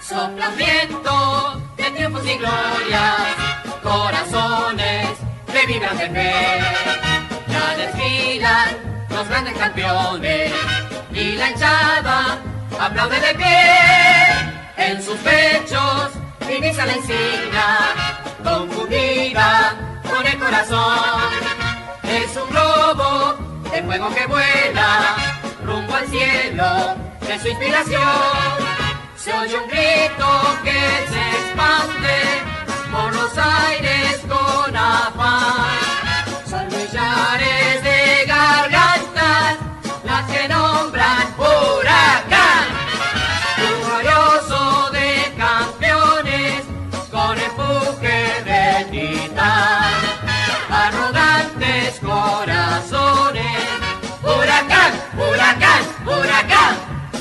Sopla un viento de triunfos y glorias, corazones que vibran de fe. Ya desfilan los grandes campeones y la hinchada aplaude de pie. En sus pechos divisa la insignia, confundida con el corazón. Es un globo de fuego que vuela rumbo al cielo de su inspiración. Se oye un grito que se expande por los aires con afán. Son millares de gargantas las que nombran huracán. Un glorioso de campeones con empuje de titán. Arrogantes corazones. Huracán, huracán, huracán.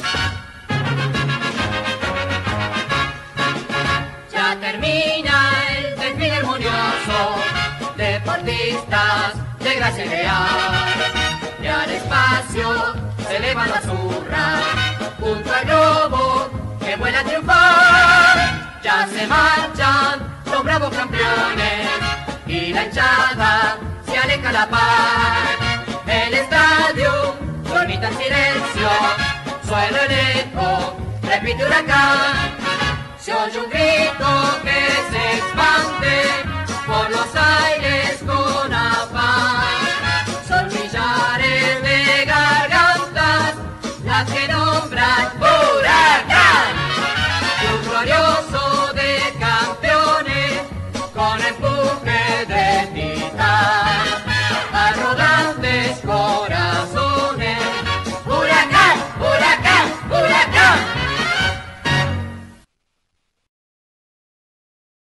Ya termina el desfile armonioso, deportistas de gracia ideal. Y al espacio se eleva la zurra, junto al globo que vuela a triunfar. Ya se marchan los bravos campeones y la hinchada se aleja a la par. El estadio dormita en silencio, suena el eco, repite huracán. Se oye un grito que se expande por los aires con afán. Son millares de gargantas las que no